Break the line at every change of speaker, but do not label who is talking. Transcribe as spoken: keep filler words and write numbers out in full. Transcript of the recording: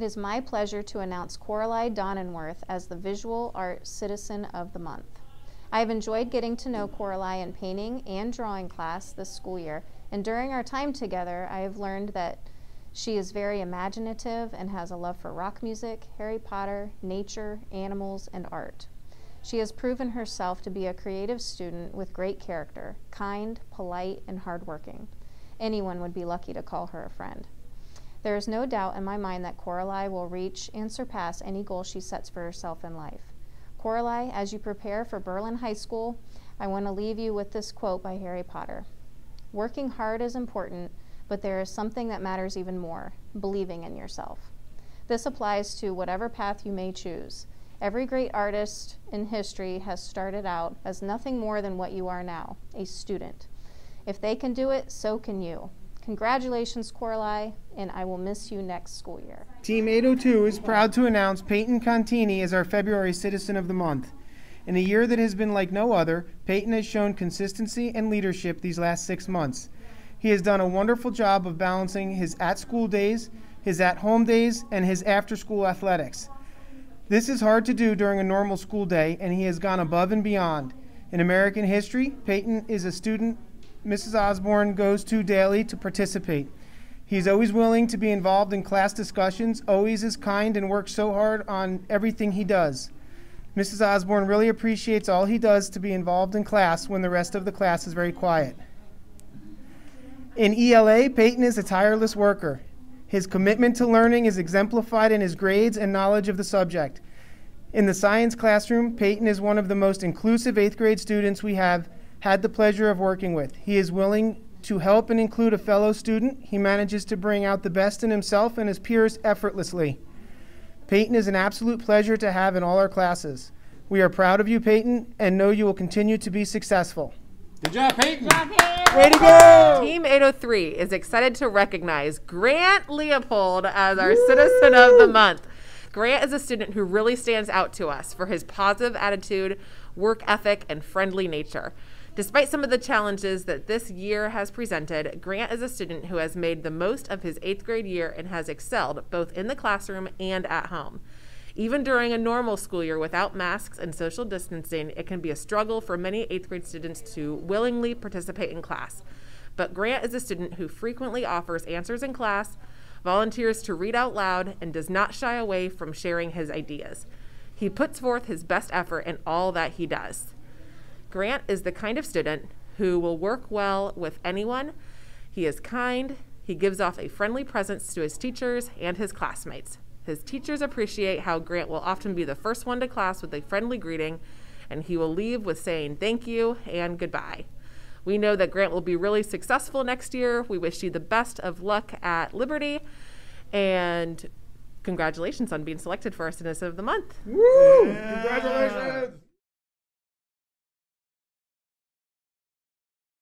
is my pleasure to announce Coralie Donenworth as the Visual Art Citizen of the Month. I have enjoyed getting to know Coralie in painting and drawing class this school year, and during our time together, I have learned that she is very imaginative and has a love for rock music, Harry Potter, nature, animals, and art. She has proven herself to be a creative student with great character, kind, polite, and hardworking. Anyone would be lucky to call her a friend. There is no doubt in my mind that Coralie will reach and surpass any goal she sets for herself in life. Coralie, as you prepare for Berlin High School, I want to leave you with this quote by Harry Potter. Working hard is important, but there is something that matters even more, believing in yourself. This applies to whatever path you may choose. Every great artist in history has started out as nothing more than what you are now, a student. If they can do it, so can you. Congratulations, Coralie, and I will miss you next school year.
Team eight oh two is proud to announce Peyton Contini as our February Citizen of the Month. In a year that has been like no other, Peyton has shown consistency and leadership these last six months. He has done a wonderful job of balancing his at-school days, his at-home days, and his after-school athletics. This is hard to do during a normal school day, and he has gone above and beyond. In American history, Peyton is a student Missus Osborne goes to daily to participate. He is always willing to be involved in class discussions, always is kind, and works so hard on everything he does. Missus Osborne really appreciates all he does to be involved in class when the rest of the class is very quiet. In E L A, Peyton is a tireless worker. His commitment to learning is exemplified in his grades and knowledge of the subject. In the science classroom, Peyton is one of the most inclusive eighth grade students we have had the pleasure of working with. He is willing to help and include a fellow student. He manages to bring out the best in himself and his peers effortlessly. Peyton is an absolute pleasure to have in all our classes. We are proud of you, Peyton, and know you will continue to be successful.
Good job, Peyton.
Good job, Peyton.
Way to go!
Team eight oh three is excited to recognize Grant Leopold as our Woo! Citizen of the Month. Grant is a student who really stands out to us for his positive attitude, work ethic, and friendly nature. Despite some of the challenges that this year has presented, Grant is a student who has made the most of his eighth grade year and has excelled both in the classroom and at home. Even during a normal school year without masks and social distancing, it can be a struggle for many eighth grade students to willingly participate in class. But Grant is a student who frequently offers answers in class, volunteers to read out loud, and does not shy away from sharing his ideas. He puts forth his best effort in all that he does. Grant is the kind of student who will work well with anyone. He is kind. He gives off a friendly presence to his teachers and his classmates. His teachers appreciate how Grant will often be the first one to class with a friendly greeting, and he will leave with saying thank you and goodbye. We know that Grant will be really successful next year. We wish you the best of luck at Liberty, and congratulations on being selected for our Citizen of the Month.
Woo! Yeah. Congratulations!